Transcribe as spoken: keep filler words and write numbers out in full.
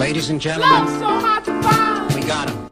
Ladies and gentlemen, Love so hard to find. we got him.